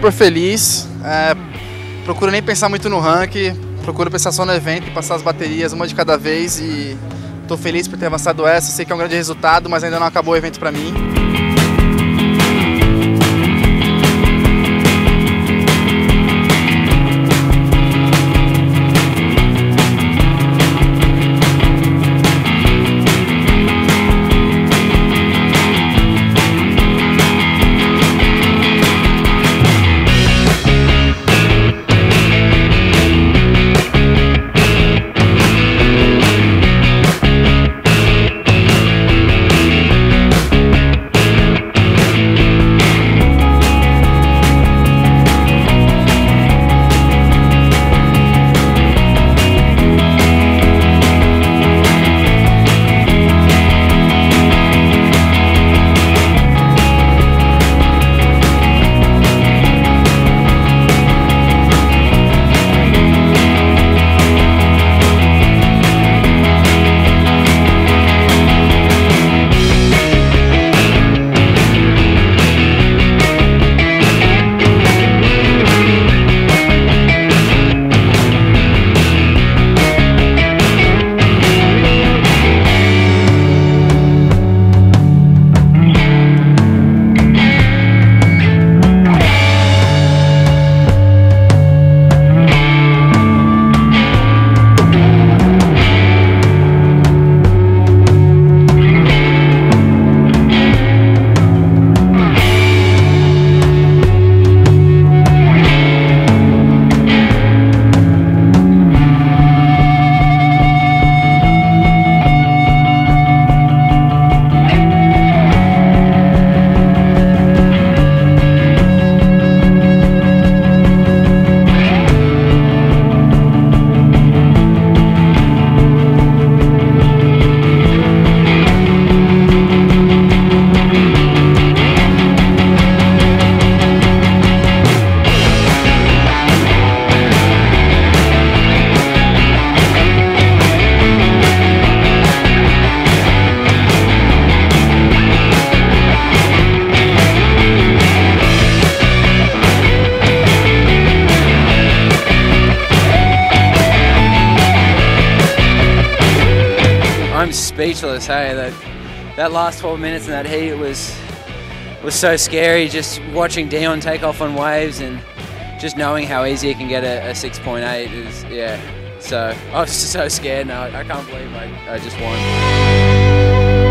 super feliz. Procuro nem pensar muito no ranking, procuro pensar só no evento e passar as baterias uma de cada vez. E estou feliz por ter avançado essa. Sei que é um grande resultado, mas ainda não acabou o evento para mim. I'm speechless. Hey, that last 12 minutes in that heat was so scary. Just watching Dion take off on waves and just knowing how easy it can get a 6.8 is, yeah. So I was just so scared now. I can't believe I just won.